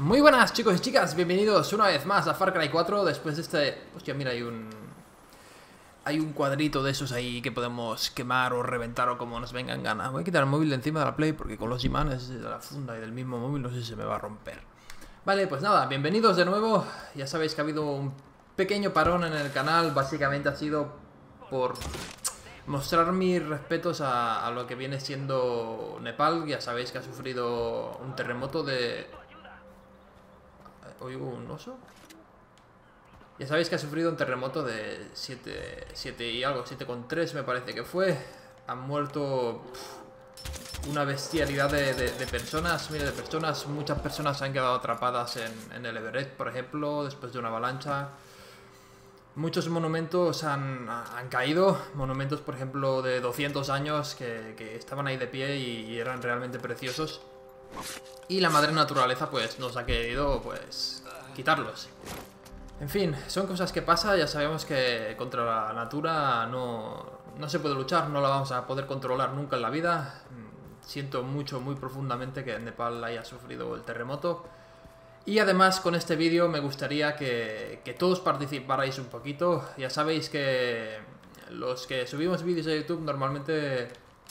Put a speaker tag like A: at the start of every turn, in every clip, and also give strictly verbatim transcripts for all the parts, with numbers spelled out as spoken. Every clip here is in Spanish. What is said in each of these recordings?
A: Muy buenas chicos y chicas, bienvenidos una vez más a Far Cry cuatro. Después de este... Hostia, mira, hay un... Hay un cuadrito de esos ahí que podemos quemar o reventar o como nos venga en gana. Voy a quitar el móvil de encima de la Play porque con los imanes de la funda y del mismo móvil no sé si se me va a romper. Vale, pues nada, bienvenidos de nuevo. Ya sabéis que ha habido un pequeño parón en el canal. Básicamente ha sido por mostrar mis respetos a, a lo que viene siendo Nepal. Ya sabéis que ha sufrido un terremoto de... ¿Oigo un oso? Ya sabéis que ha sufrido un terremoto de siete y algo, siete coma tres me parece que fue. Han muerto pff, una bestialidad de, de, de personas, mira, de personas. Muchas personas se han quedado atrapadas en, en el Everest, por ejemplo, después de una avalancha. Muchos monumentos han, han caído, monumentos, por ejemplo, de doscientos años que, que estaban ahí de pie y, y eran realmente preciosos. Y la madre naturaleza pues nos ha querido pues quitarlos. En fin, son cosas que pasan. Ya sabemos que contra la natura no, no se puede luchar, no la vamos a poder controlar nunca en la vida. Siento mucho, muy profundamente que Nepal haya sufrido el terremoto. Y además con este vídeo me gustaría que, que todos participarais un poquito. Ya sabéis que los que subimos vídeos a YouTube normalmente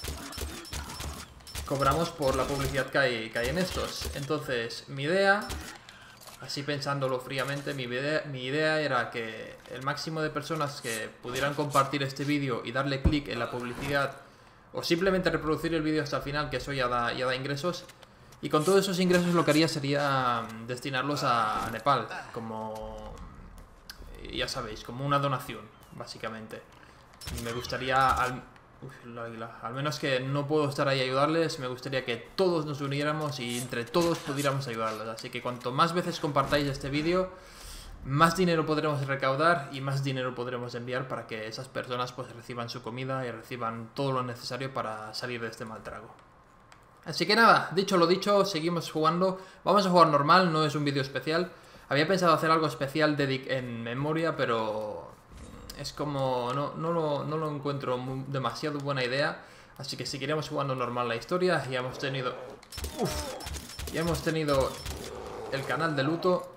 A: cobramos por la publicidad que hay, que hay en estos. Entonces, mi idea, así pensándolo fríamente, mi idea, mi idea era que el máximo de personas que pudieran compartir este vídeo y darle clic en la publicidad, o simplemente reproducir el vídeo hasta el final, que eso ya da, ya da ingresos. Y con todos esos ingresos lo que haría sería destinarlos a Nepal, como, ya sabéis, como una donación, básicamente. Me gustaría... Al, Uf, la águila. Al menos que no puedo estar ahí a ayudarles, me gustaría que todos nos uniéramos y entre todos pudiéramos ayudarles. Así que cuanto más veces compartáis este vídeo, más dinero podremos recaudar y más dinero podremos enviar para que esas personas pues reciban su comida y reciban todo lo necesario para salir de este mal trago. Así que nada, dicho lo dicho, seguimos jugando. Vamos a jugar normal, no es un vídeo especial. Había pensado hacer algo especial en memoria, pero... es como... No, no, lo, no lo encuentro muy, demasiado buena idea. Así que seguiremos jugando normal la historia. Ya hemos tenido... Uf, ya hemos tenido el canal de luto.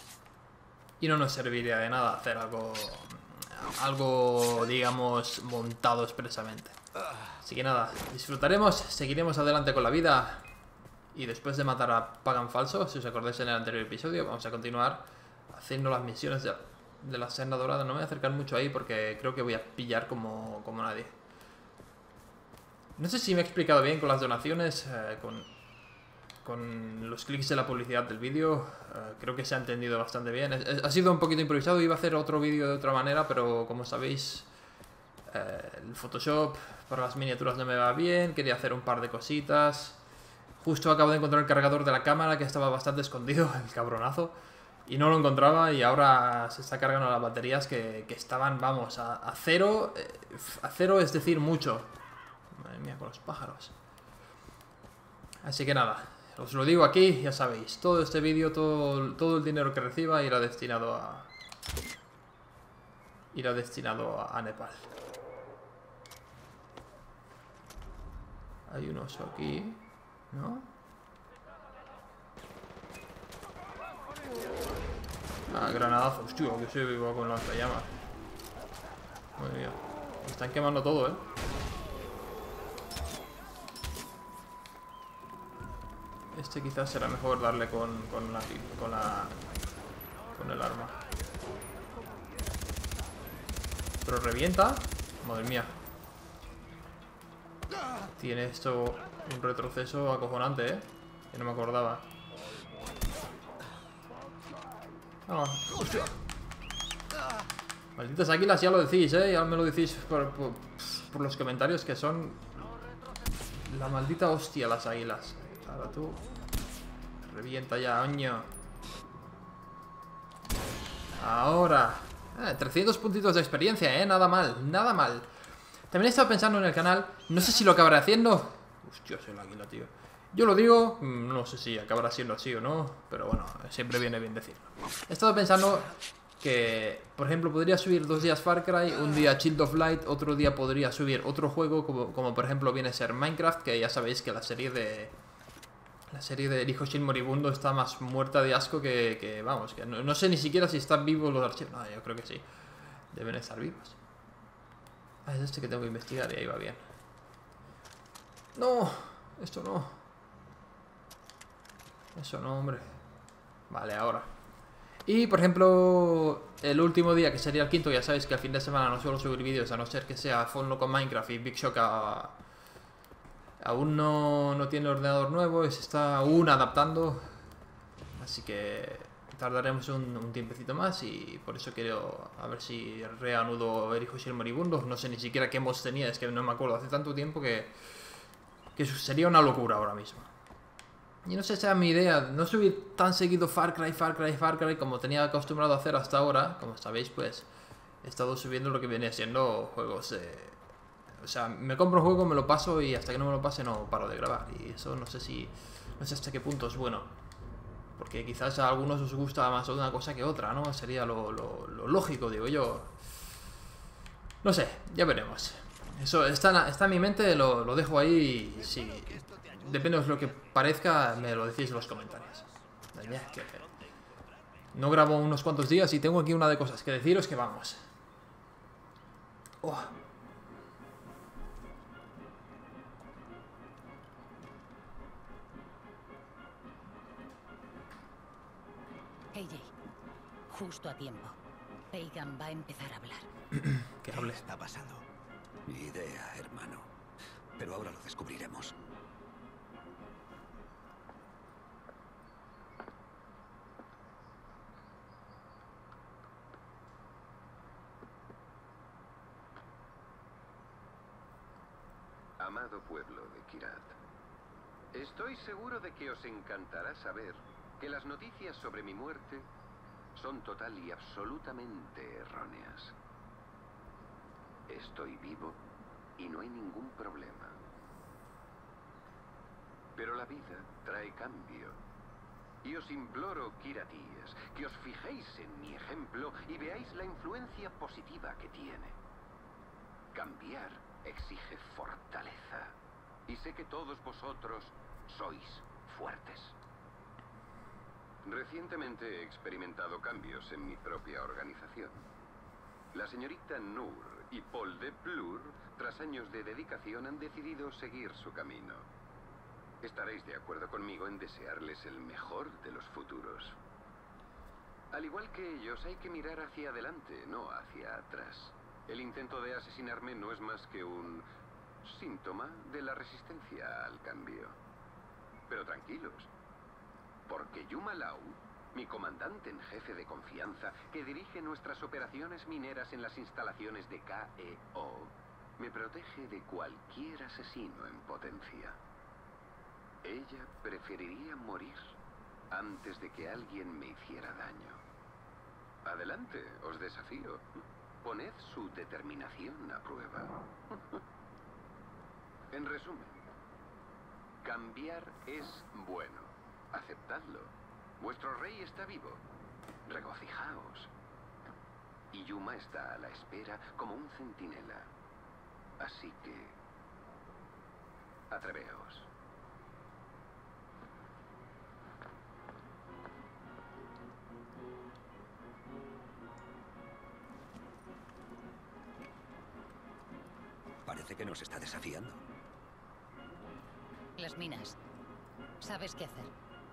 A: Y no nos serviría de nada hacer algo... Algo, digamos, montado expresamente. Así que nada, disfrutaremos. Seguiremos adelante con la vida. Y después de matar a Pagan Falso, si os acordáis en el anterior episodio, vamos a continuar haciendo las misiones de... de la senda dorada. No me voy a acercar mucho ahí porque creo que voy a pillar como, como nadie. No sé si me he explicado bien con las donaciones, eh, con, con los clics de la publicidad del vídeo. Eh, creo que se ha entendido bastante bien. Es, es, ha sido un poquito improvisado, iba a hacer otro vídeo de otra manera, pero como sabéis, eh, el Photoshop para las miniaturas no me va bien. Quería hacer un par de cositas. Justo acabo de encontrar el cargador de la cámara que estaba bastante escondido, el cabronazo. Y no lo encontraba y ahora se está cargando las baterías que, que estaban, vamos, a, a cero. A cero es decir, mucho. Madre mía, con los pájaros. Así que nada, os lo digo aquí, ya sabéis. Todo este vídeo, todo, todo el dinero que reciba irá destinado a... Irá destinado a, a Nepal. Hay un oso aquí, ¿no? Ah, granadazo, hostia, que se viva con lanzallamas. Madre mía, me están quemando todo, eh. Este quizás será mejor darle con, con la con la con el arma. Pero revienta. Madre mía. Tiene esto un retroceso acojonante, eh. Que no me acordaba. Ah, hostia. Malditas águilas, ya lo decís, eh. Ya me lo decís por, por, por los comentarios que son la maldita hostia las águilas. Ahora tú. Revienta ya, oño. Ahora. Eh, trescientos puntitos de experiencia, eh. Nada mal, nada mal. También he estado pensando en el canal. No sé si lo acabaré haciendo. Hostia, soy el águila, tío. Yo lo digo, no sé si acabará siendo así o no, pero bueno, siempre viene bien decirlo. He estado pensando que, por ejemplo, podría subir dos días Far Cry, un día Child of Light, otro día podría subir otro juego, como, como por ejemplo viene a ser Minecraft, que ya sabéis que la serie de, La serie de El hijo Shin moribundo está más muerta de asco que, que vamos, que no, no sé ni siquiera si están vivos los archivos. No, yo creo que sí. Deben estar vivos. Ah, es este que tengo que investigar y ahí va bien. No, esto no. Eso no, hombre. Vale, ahora. Y, por ejemplo, el último día, que sería el quinto, ya sabéis que al fin de semana no suelo subir vídeos, a no ser que sea Fonlo con Minecraft y Big Shock a... aún no, no tiene ordenador nuevo y se está aún adaptando. Así que tardaremos un, un tiempecito más y por eso quiero a ver si reanudo El hijo Shin moribundo. No sé ni siquiera qué mods tenía, es que no me acuerdo. Hace tanto tiempo que, que sería una locura ahora mismo. Y no sé si era mi idea, no subir tan seguido Far Cry, Far Cry, Far Cry como tenía acostumbrado a hacer hasta ahora. Como sabéis, pues he estado subiendo lo que viene siendo juegos. Eh, o sea, me compro un juego, me lo paso y hasta que no me lo pase no paro de grabar. Y eso no sé si, no sé hasta qué punto es bueno. Porque quizás a algunos os gusta más una cosa que otra, ¿no? Sería lo, lo, lo lógico, digo yo. No sé, ya veremos. Eso está, está en mi mente, lo, lo dejo ahí y si... depende de lo que parezca, me lo decís en los comentarios. Que no grabo unos cuantos días y tengo aquí una de cosas que deciros que vamos. Oh.
B: Hey Jay, justo a tiempo. Pagan va a empezar a hablar.
A: ¿Qué hable?
C: ¿Qué está pasando? Ni idea, hermano. Pero ahora lo descubriremos.
D: Amado pueblo de Kyrat, estoy seguro de que os encantará saber que las noticias sobre mi muerte son total y absolutamente erróneas. Estoy vivo y no hay ningún problema. Pero la vida trae cambio. Y os imploro, kiratíes, que os fijéis en mi ejemplo y veáis la influencia positiva que tiene. Cambiar exige fortaleza. Y sé que todos vosotros sois fuertes. Recientemente he experimentado cambios en mi propia organización. La señorita Noor y Paul de Plur, tras años de dedicación, han decidido seguir su camino. Estaréis de acuerdo conmigo en desearles el mejor de los futuros. Al igual que ellos, hay que mirar hacia adelante, no hacia atrás. El intento de asesinarme no es más que un síntoma de la resistencia al cambio. Pero tranquilos, porque Yuma Lau, mi comandante en jefe de confianza, que dirige nuestras operaciones mineras en las instalaciones de K E O, me protege de cualquier asesino en potencia. Ella preferiría morir antes de que alguien me hiciera daño. Adelante, os desafío. Poned su determinación a prueba. En resumen, cambiar es bueno. Aceptadlo. Vuestro rey está vivo. Regocijaos. Y Yuma está a la espera como un centinela. Así que... atreveos.
C: Parece que nos está desafiando.
B: Las minas. ¿Sabes qué hacer?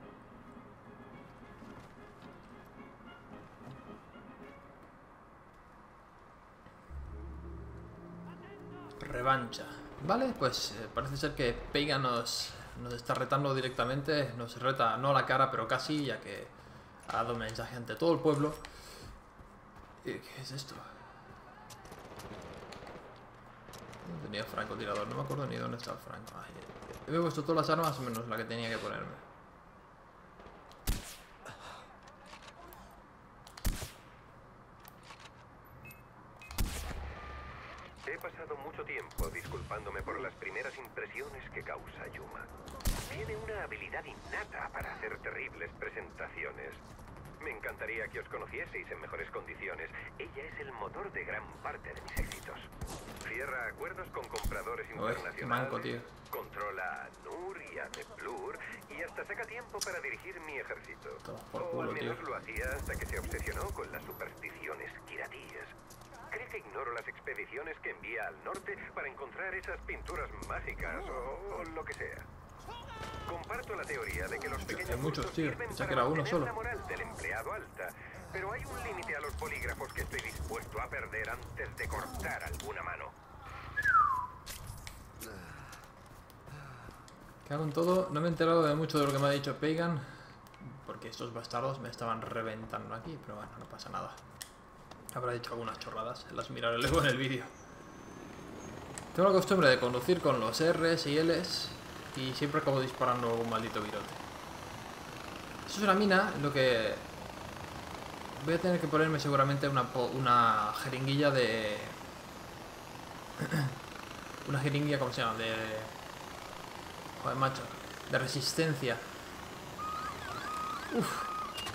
A: Revancha. Vale, pues eh, parece ser que Pagan nos, nos está retando directamente. Nos reta, no a la cara, pero casi, ya que ha dado un mensaje ante todo el pueblo. ¿Qué es esto? No tenía francotirador, no me acuerdo ni dónde está el franco. Ay, me he puesto todas las armas menos la que tenía que ponerme.
E: He pasado mucho tiempo disculpándome por las primeras impresiones que causa Yuma. Tiene una habilidad innata para hacer terribles presentaciones. Me encantaría que os conocieseis en mejores condiciones. Ella es el motor de gran parte de mis éxitos. Cierra acuerdos con compradores
A: Uy,
E: internacionales,
A: manco, tío.
E: controla a Nur y a The Blur, y hasta saca tiempo para dirigir mi ejército.
A: Toma por
E: O
A: culo,
E: al menos
A: tío.
E: lo hacía hasta que se obsesionó con las supersticiones kiratíes. ¿Cree que ignoro las expediciones que envía al norte para encontrar esas pinturas mágicas o, o lo que sea? Comparto la teoría de que los pequeños
A: hay muchos,
E: cursos
A: tío.
E: sirven
A: Pensaba
E: para
A: que era uno
E: mantener
A: solo.
E: la moral del empleado alta, pero hay un límite a los polígrafos que estoy dispuesto a perder antes de cortar alguna mano.
A: Cago en todo. No me he enterado de mucho de lo que me ha dicho Pagan, porque estos bastardos me estaban reventando aquí, pero bueno, no pasa nada. Habrá dicho algunas chorradas, las miraré luego en el vídeo. Tengo la costumbre de conducir con los R's y L's y siempre acabo disparando un maldito virote. Esto es una mina, lo que... Voy a tener que ponerme seguramente una, po- una jeringuilla de... una jeringuilla, ¿cómo se llama? De... Joder, macho. De resistencia. Uf.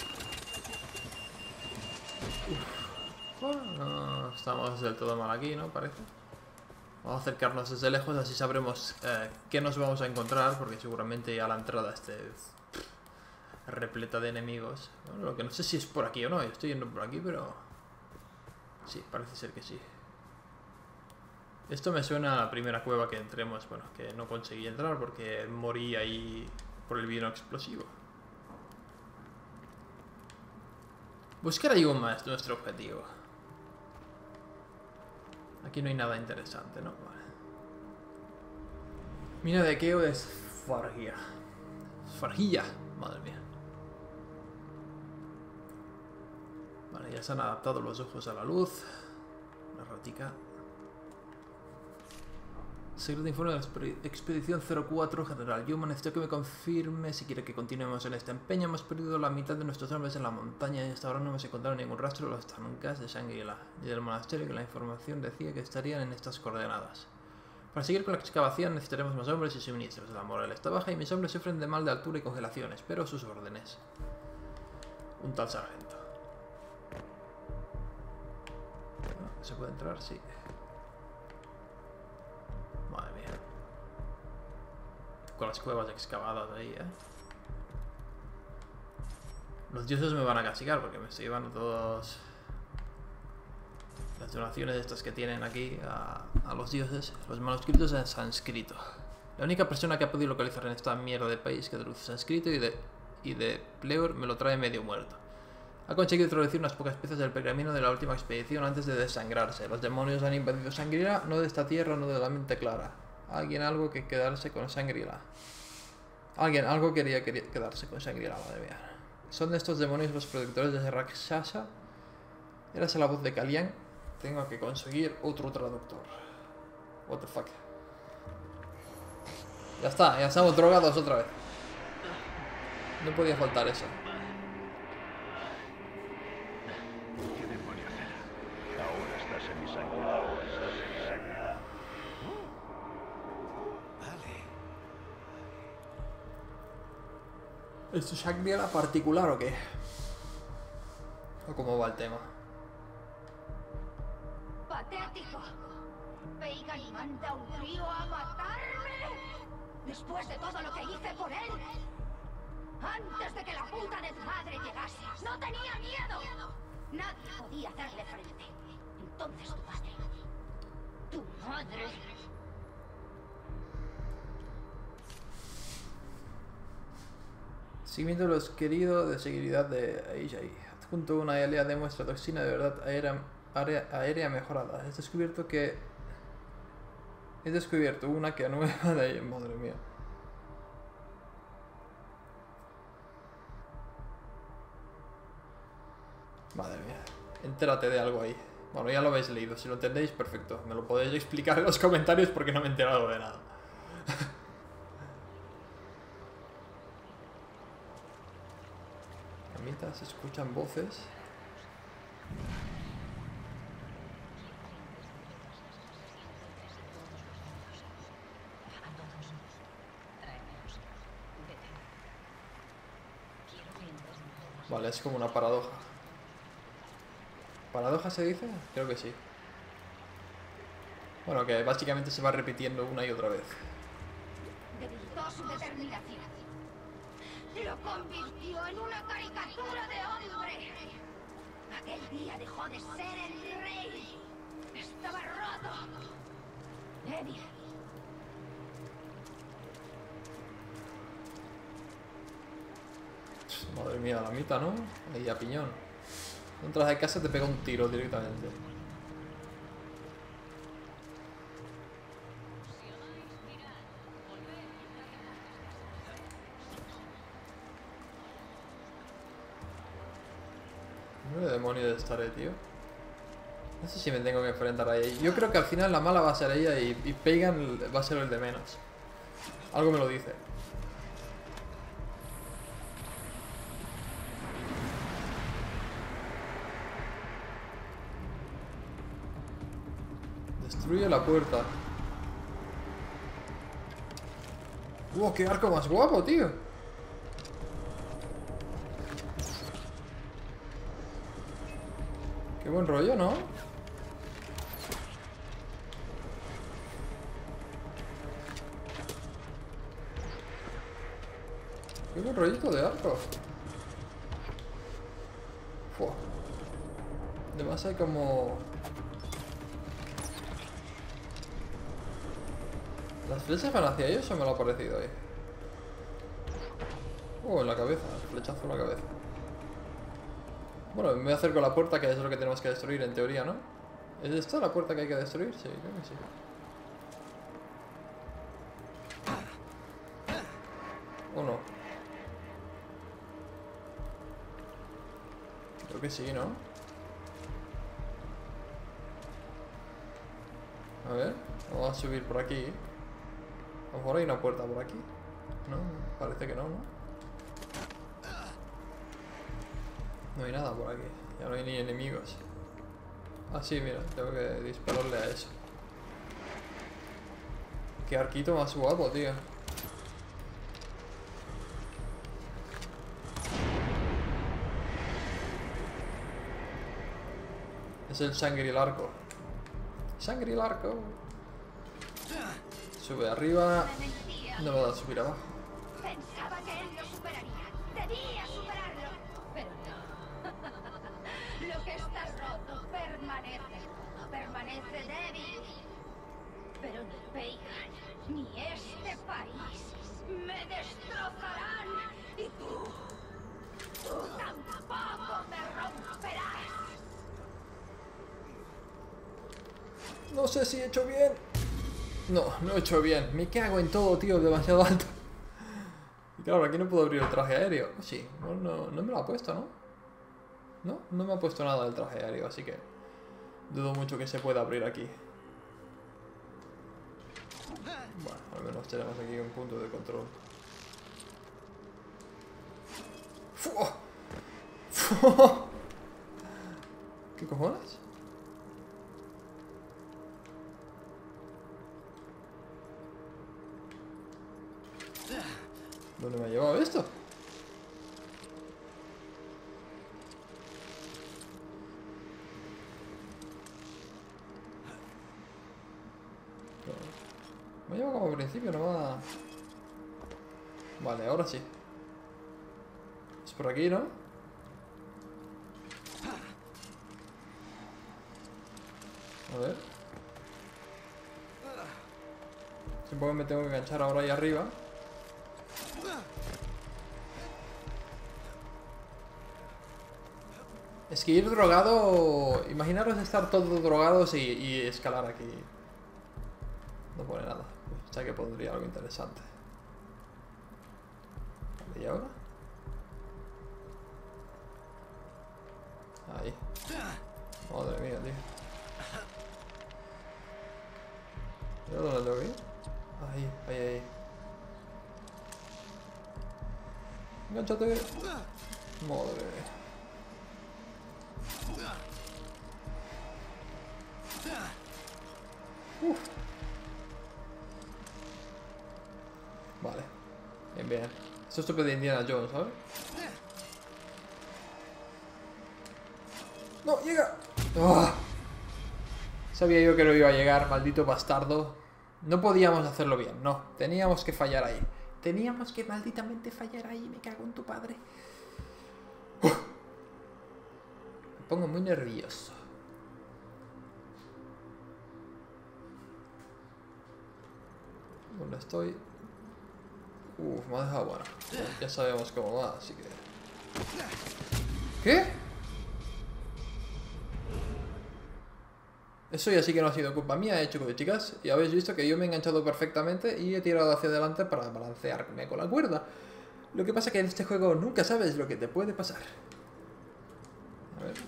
A: Bueno, no estamos del todo mal aquí, ¿no? Parece. Vamos a acercarnos desde lejos, así sabremos eh, qué nos vamos a encontrar, porque seguramente a la entrada esté repleta de enemigos. Bueno, lo que no sé si es por aquí o no, yo estoy yendo por aquí, pero... Sí, parece ser que sí. Esto me suena a la primera cueva que entremos, bueno, que no conseguí entrar porque morí ahí por el vino explosivo. Buscar a Yuma es nuestro objetivo. Aquí no hay nada interesante, ¿no? Vale. Mina de Keo es Fargia. Fargia, madre mía. Vale, ya se han adaptado los ojos a la luz. Una ratica. Secreto informe de la expe- expedición cero cuatro, General Yuma. Necesito que me confirme si quiere que continuemos en este empeño. Hemos perdido la mitad de nuestros hombres en la montaña y hasta ahora no hemos encontrado ningún rastro de los Tanukas de Shangri-La y del monasterio, que la información decía que estarían en estas coordenadas. Para seguir con la excavación necesitaremos más hombres y suministros. La moral está baja y mis hombres sufren de mal de altura y congelación. Espero sus órdenes. Un tal sargento. ¿Se puede entrar? Sí. Madre mía. Con las cuevas excavadas ahí, ¿eh? Los dioses me van a castigar porque me estoy llevando todas las donaciones estas que tienen aquí a, a los dioses. Los manuscritos en sánscrito. La única persona que ha podido localizar en esta mierda de país que traduce sánscrito y de, y de Pleur me lo trae medio muerto. Ha conseguido traducir unas pocas piezas del pergamino de la última expedición antes de desangrarse. Los demonios han invadido Shangri-La, no de esta tierra, no de la mente clara. Alguien algo que quedarse con Shangri-La. Alguien algo quería, quería quedarse con Shangri-La, madre mía. ¿Son de estos demonios los productores de Rakshasa? Eras la voz de Kalian. Tengo que conseguir otro traductor. What the fuck. Ya está, ya estamos drogados otra vez. No podía faltar eso.
F: ¿Qué demonios era? Ahora estás en mi sangre. Ahora estás en mi sangre.
C: Vale.
A: ¿Esto es Shangri-La particular o qué? ¿O cómo va el tema?
G: ¡Patético! ¿Pagan manda a un trío a matarme? Después de todo lo que hice por él. Antes de que la puta desmadre llegase. ¡No tenía miedo! Nadie podía hacerle frente. Entonces tu padre. Tu madre.
A: Seguimiento de los queridos de seguridad de Aijai. Adjunto una alea de muestra toxina de verdad aérea, área, aérea mejorada. He descubierto que... He descubierto una que nueva de ahí. Madre mía. Madre mía. Entérate de algo ahí. Bueno, ya lo habéis leído. Si lo entendéis, perfecto. Me lo podéis explicar en los comentarios porque no me he enterado de nada. Se escuchan voces.
B: A todos. Vete. Quiero que entres en todas
A: Vale, es como una paradoja. ¿Paradoja se dice? Creo que sí. Bueno, que básicamente se va repitiendo una y otra vez.
G: Debilitó su determinación. Lo convirtió en una caricatura de hombre. Aquel día dejó de ser el rey. Estaba roto. Débil.
A: Madre mía, la mitad, ¿no? Ahí a piñón. Entras de casa y te pega un tiro directamente. ¿Dónde demonios estaré, tío? No sé si me tengo que enfrentar a ella. Yo creo que al final la mala va a ser ella y, y Pagan va a ser el de menos. Algo me lo dice. Destruye la puerta. ¡Wow! ¡Qué arco más guapo, tío! Qué buen rollo, ¿no? Qué buen rollito de arco. Fua. Además hay como... ¿Las flechas van hacia ellos o me lo ha parecido ahí? Oh, en la cabeza, el flechazo en la cabeza. Bueno, me voy a acercar a la puerta, que es lo que tenemos que destruir en teoría, ¿no? ¿Es esta la puerta que hay que destruir? Sí, creo que sí. ¿O no? Creo que sí, ¿no? A ver, vamos a subir por aquí. A lo mejor hay una puerta por aquí. No, parece que no, ¿no? No hay nada por aquí. Ya no hay ni enemigos. Ah, sí, mira, tengo que dispararle a eso. Qué arquito más guapo, tío. Es el Shangri-El arco. Shangri-El arco. Sube arriba. No me da a subir abajo.
G: Pensaba que él lo superaría. Debía superarlo. Pero no. Lo que está roto permanece. Permanece débil. Pero ni Pagan ni este país me destrozarán. Y tú, tú tampoco me romperás.
A: No sé si he hecho bien. No, no he hecho bien. Me cago en todo, tío, demasiado alto. Y claro, aquí no puedo abrir el traje aéreo. Sí, no, no, no me lo ha puesto, ¿no? No, no me ha puesto nada del traje aéreo, así que dudo mucho que se pueda abrir aquí. Bueno, al menos tenemos aquí un punto de control. ¡Fua! ¡Fua! ¿Qué cojones? ¿Dónde me ha llevado esto? Me ha llevado como al principio, no va... Vale, ahora sí. Es por aquí, ¿no? A ver. Supongo que me tengo que enganchar ahora ahí arriba. Es que ir drogado... Imaginaros estar todos drogados y, y escalar aquí. No pone nada. O sea que pondría algo interesante. Vale, ¿y ahora? Ahí. Madre mía, tío. ¿Y ahora dónde tengo que ir? Ahí, ahí, ahí. Engánchate. Madre mía. Uf. Vale. Bien, bien. Esto es tope de Indiana Jones, ¿sabes? ¡No, llega! ¡Oh! Sabía yo que no iba a llegar, maldito bastardo. No podíamos hacerlo bien, no. Teníamos que fallar ahí. Teníamos que malditamente fallar ahí. Me cago en tu padre. Uf. Me pongo muy nervioso. ¿Dónde estoy? Uf, me ha dejado bueno. Ya sabemos cómo va, así que... ¿Qué? Eso ya sí que no ha sido culpa mía, eh, chicos y chicas. Y habéis visto que yo me he enganchado perfectamente y he tirado hacia adelante para balancearme con la cuerda. Lo que pasa es que en este juego nunca sabes lo que te puede pasar. A ver.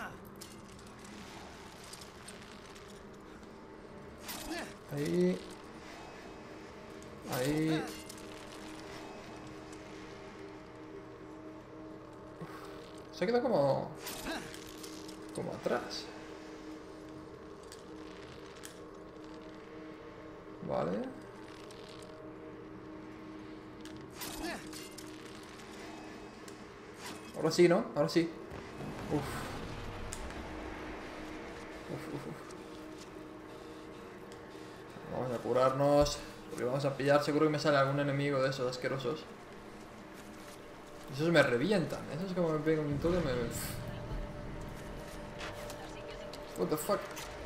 A: Ahí. Ahí. Uf, se ha quedado como... como atrás. Vale. Ahora sí, ¿no? Ahora sí. Uf. Uf, uf, uf. Vamos a curarnos. Porque vamos a pillar. Seguro que me sale algún enemigo de esos asquerosos. Esos me revientan. Esos como me pegan un toque me... What the fuck.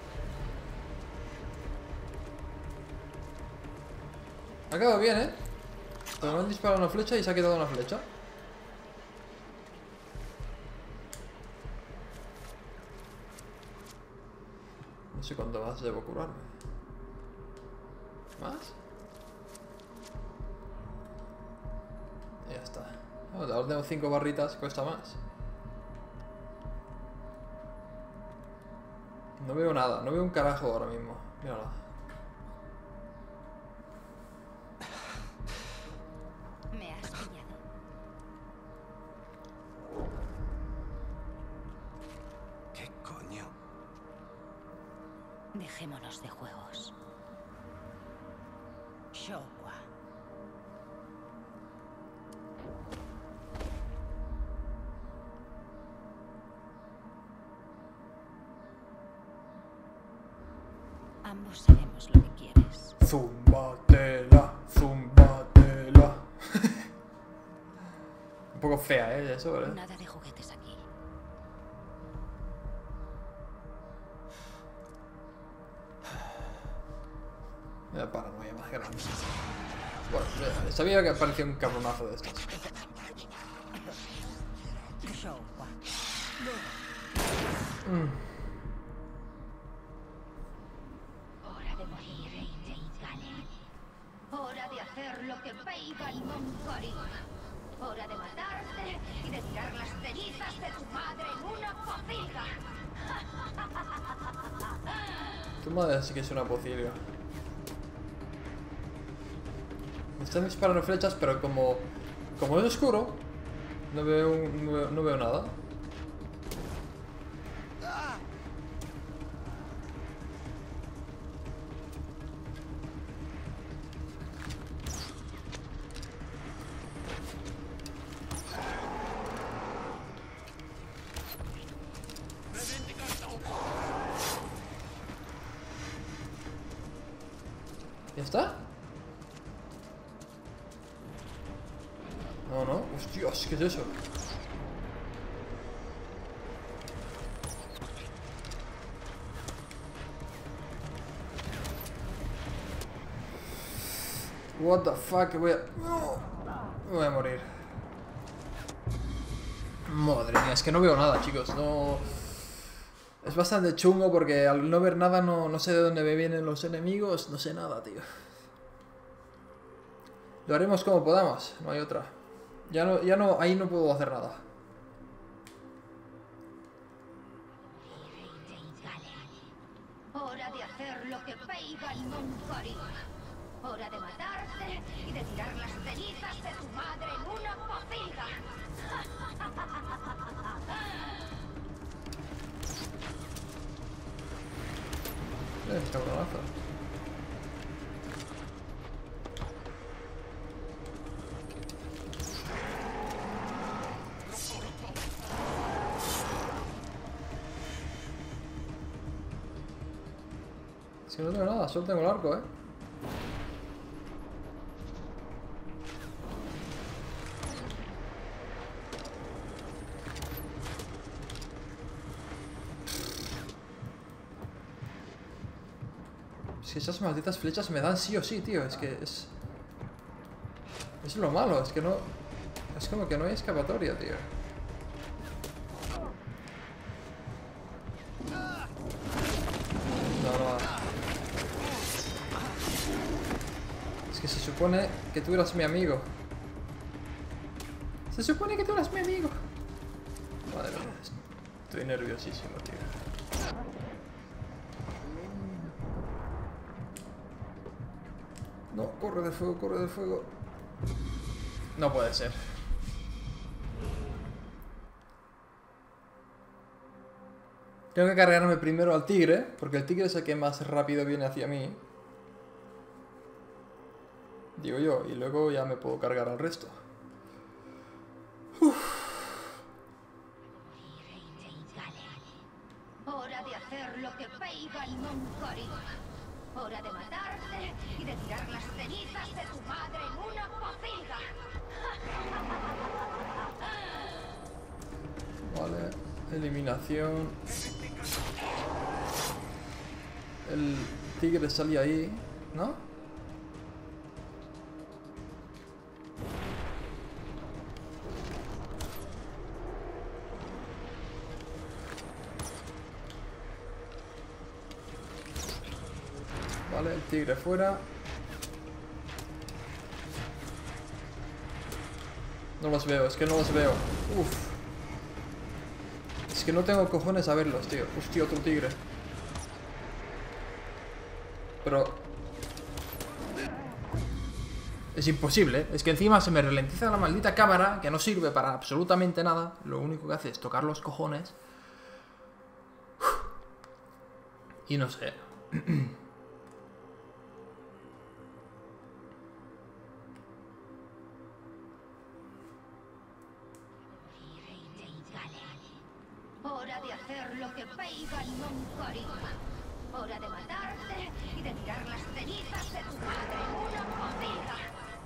A: Ha quedado bien, ¿eh? Pero me han disparado una flecha y se ha quedado una flecha. No sé cuánto más debo curarme. ¿Más? Ya está. Ahora tengo cinco barritas, cuesta más. No veo nada, no veo un carajo ahora mismo. Mírala.
B: Me has pillado.
C: ¿Qué coño?
B: Dejémonos de juegos. Showa. Ambos sabemos lo que quieres.
A: Zumbatela, zumbatela. Un poco fea, ¿eh? Eso, ¿verdad?
B: Nada de juguetes aquí.
A: La paranoia más grande. Bueno, ya, sabía que apareció un cabronazo de estos.
B: Showa.
A: Mm.
G: Hora de morir, Eiji Galen. Hora de hacer lo que Peigan nunca haría. Hora de matarte y de tirar las cenizas de tu madre en una pocilga.
A: Tu madre sí que es una pocilga. Me están disparando flechas, pero como... Como es oscuro, no veo, no veo, no veo nada. ¿Ya está? No, no. Hostias, ¿qué es eso? What the fuck, voy a... No. Voy a morir. Madre mía, es que no veo nada, chicos. No... Es bastante chungo porque al no ver nada no, no sé de dónde me vienen los enemigos. No sé nada, tío. Lo haremos como podamos, no hay otra. Ya no, ya no, ahí no puedo hacer nada.
G: Hora de hacer lo que Peigan nunca haría. Hora de matarte y de tirar las cenizas de tu madre en una pocilga.
A: Eh, está cabronazo. Es que no tengo nada, solo tengo el arco, eh. Es que esas malditas flechas me dan sí o sí, tío. Es que es... Es lo malo, es que no... Es como que no hay escapatoria, tío. No, no. Es que se supone que tú eras mi amigo. Se supone que tú eras mi amigo. Madre mía, estoy nerviosísimo, tío. No, corre del fuego, corre del fuego. No puede ser. Tengo que cargarme primero al tigre, porque el tigre es el que más rápido viene hacia mí. Digo yo, y luego ya me puedo cargar al resto. Uf.
G: Hora de hacer lo que Peigan nunca haría. Hora de matarte y de tirar las cenizas de tu madre en una pocilga.
A: Vale, eliminación. El tigre salía ahí, ¿no? Vale, el tigre fuera. No los veo, es que no los veo. Uf. Es que no tengo cojones a verlos, tío. Hostia, otro tigre. Pero... es imposible. Es que encima se me ralentiza la maldita cámara, que no sirve para absolutamente nada. Lo único que hace es tocar los cojones. Y no sé.
G: Hora de hacer lo que Peigan nunca haría. Hora de matarte y de tirar las cenizas de tu madre en una pocilga.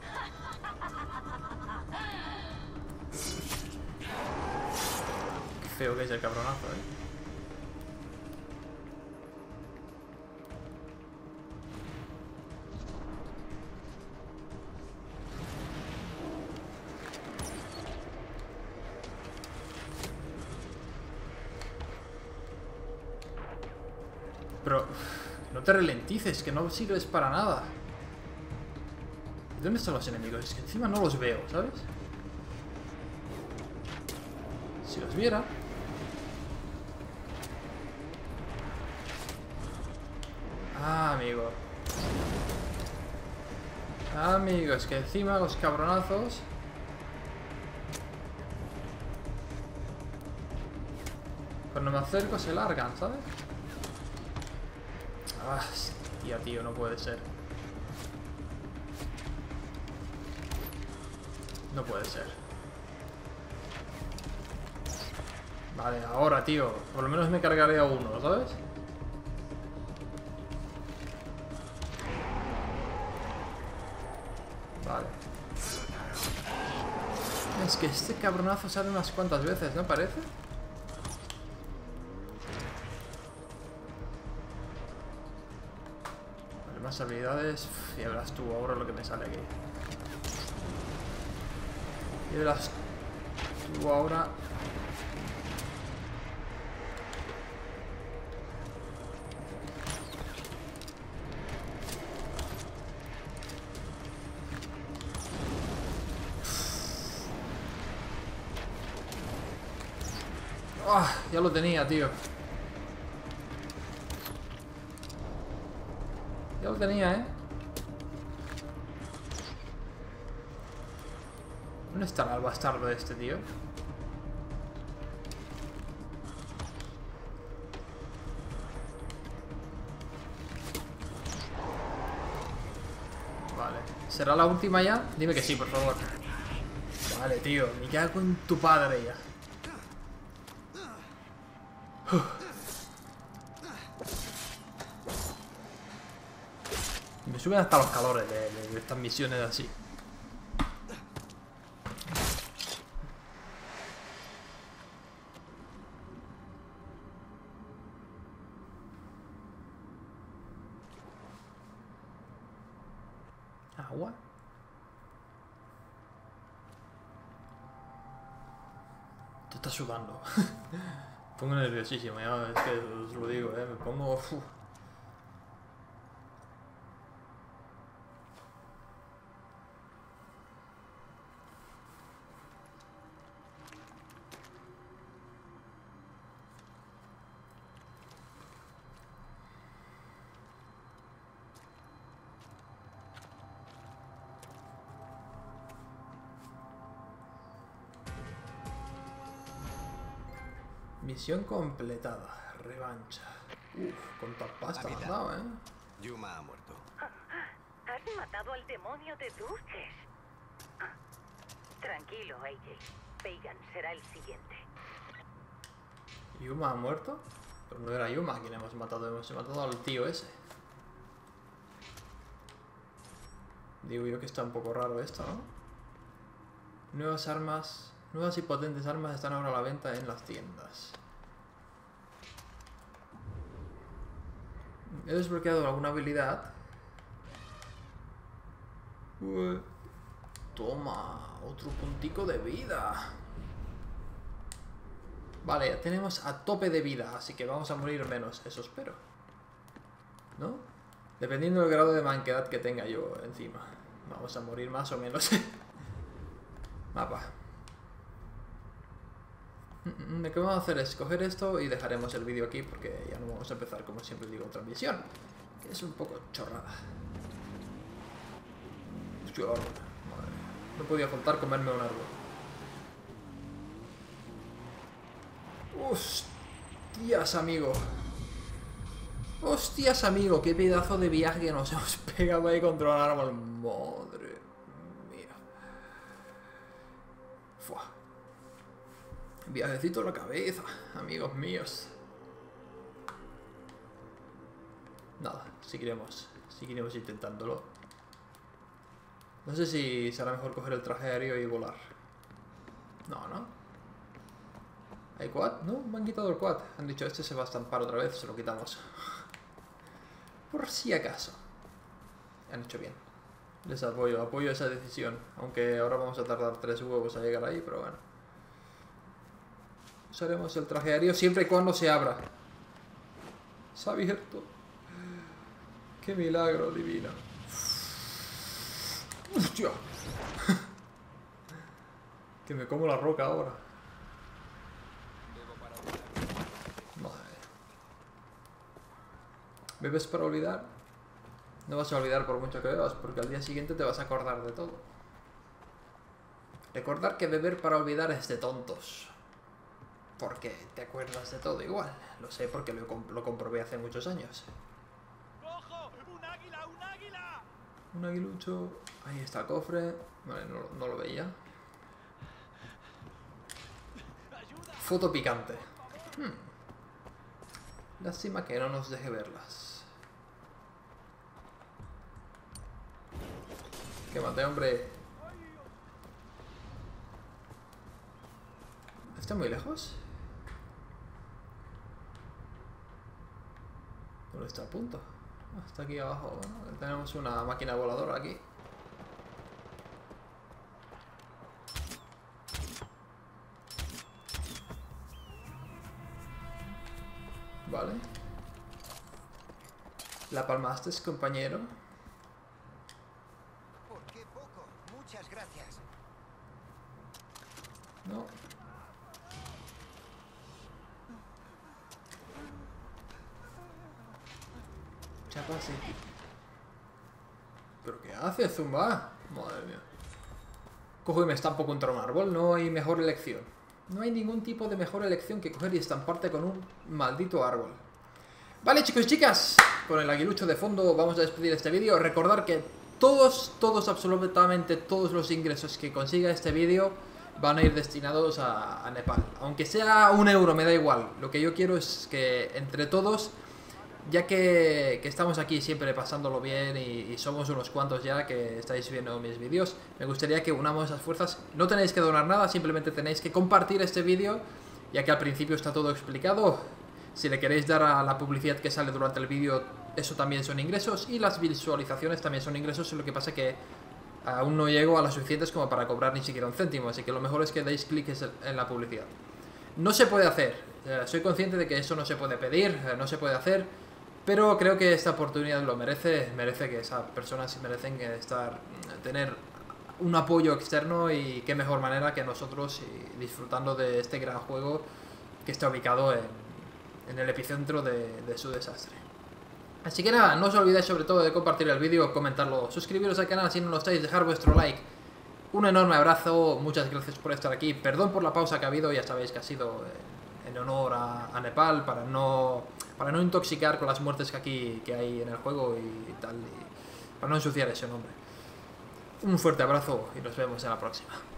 A: Qué feo que es el cabronazo, eh. Pero no te ralentices, que no sirves para nada. ¿Y dónde están los enemigos? Es que encima no los veo, ¿sabes? Si los viera. Ah, amigo. Ah, amigo, es que encima los cabronazos. Cuando me acerco se largan, ¿sabes? Ah, hostia, tío, no puede ser. No puede ser. Vale, ahora, tío. Por lo menos me cargaré a uno, ¿sabes? Vale. Es que este cabronazo sale unas cuantas veces, ¿no parece? Más habilidades, y verás tú ahora lo que me sale aquí. Y verás tú ahora. Ah, ya lo tenía, tío. Ya lo tenía, ¿eh? ¿Dónde estará el bastardo este, tío? Vale. ¿Será la última ya? Dime que sí, por favor. Vale, tío. Me cago en tu padre ya. Uf. suben hasta los calores de, de, de estas misiones así. Agua. Te estás sudando. Me pongo nerviosísimo, ya es que os lo digo, eh. Me pongo... Uf. Misión completada. Revancha. Uf, cuánta pasta me has dado, eh.
C: Yuma ha muerto.
H: Has matado al demonio de Duches. Ah, tranquilo, A J. Pagan será el siguiente.
A: ¿Yuma ha muerto? Pero no era Yuma quien hemos matado, hemos matado al tío ese. Digo yo que está un poco raro esto, ¿no? Nuevas armas, nuevas y potentes armas están ahora a la venta en las tiendas. He desbloqueado alguna habilidad. Ué. Toma, otro puntico de vida. Vale, ya tenemos a tope de vida, así que vamos a morir menos, eso espero. ¿No? Dependiendo del grado de manquedad que tenga yo encima. Vamos a morir más o menos. Mapa. Lo que vamos a hacer es coger esto y dejaremos el vídeo aquí porque ya no vamos a empezar, como siempre digo, otra misión. Que es un poco chorrada. Hostia, árbol. Madre mía. No podía faltar comerme un árbol. Hostias, amigo. Hostias, amigo. Qué pedazo de viaje que nos hemos pegado ahí contra un árbol. Madre mía. Fua. Viajecito a la cabeza, amigos míos. Nada, seguiremos. Seguiremos intentándolo. No sé si será mejor coger el traje aéreo y volar. No, ¿no? ¿Hay quad? No, me han quitado el quad. Han dicho, este se va a estampar otra vez, se lo quitamos. Por si acaso. Han hecho bien. Les apoyo, apoyo esa decisión. Aunque ahora vamos a tardar tres huevos a llegar ahí, pero bueno. Usaremos el traje aéreo siempre y cuando se abra. Se ha abierto. Qué milagro divino. ¡Hostia! Que me como la roca ahora. Madre. ¿Bebes para olvidar? No vas a olvidar por mucho que bebas, porque al día siguiente te vas a acordar de todo. Recordar que beber para olvidar es de tontos. Porque te acuerdas de todo igual. Lo sé porque lo, comp lo comprobé hace muchos años.
I: ¡Ojo! ¡Un águila! ¡Un águila!
A: Un aguilucho. Ahí está el cofre. Vale, no, no lo veía. Foto picante. Hmm. Lástima que no nos deje verlas. Que mate, hombre. ¿Está muy lejos? ¿Dónde está a punto? Hasta aquí abajo. Bueno, tenemos una máquina voladora aquí. Vale. ¿La palmaste, compañero?
J: ¿Por qué poco? Muchas gracias.
A: No. Chapa, sí. ¿Pero qué hace, Zumba? Madre mía. Cojo y me estampo contra un árbol. No hay mejor elección. No hay ningún tipo de mejor elección que coger y estamparte con un maldito árbol. Vale, chicos y chicas. Con el aguilucho de fondo vamos a despedir este vídeo. Recordar que todos, todos, absolutamente todos los ingresos que consiga este vídeo van a ir destinados a, a Nepal. Aunque sea un euro, me da igual. Lo que yo quiero es que entre todos ya que, que estamos aquí siempre pasándolo bien y, y somos unos cuantos ya que estáis viendo mis vídeos, me gustaría que unamos esas fuerzas. No tenéis que donar nada, simplemente tenéis que compartir este vídeo, ya que al principio está todo explicado. Si le queréis dar a la publicidad que sale durante el vídeo, eso también son ingresos, y las visualizaciones también son ingresos, lo que pasa que aún no llego a las suficientes como para cobrar ni siquiera un céntimo, así que lo mejor es que deis clic en la publicidad. No se puede hacer, eh, soy consciente de que eso no se puede pedir, eh, no se puede hacer, pero creo que esta oportunidad lo merece, merece que esas personas merecen estar, tener un apoyo externo, y qué mejor manera que nosotros, y disfrutando de este gran juego que está ubicado en, en el epicentro de, de su desastre. Así que nada, no os olvidéis sobre todo de compartir el vídeo, comentarlo, suscribiros al canal si no lo estáis, dejar vuestro like. Un enorme abrazo, muchas gracias por estar aquí, perdón por la pausa que ha habido, ya sabéis que ha sido en honor a, a Nepal, para no, para no intoxicar con las muertes que aquí que hay en el juego y tal, y para no ensuciar ese nombre. Un fuerte abrazo y nos vemos en la próxima.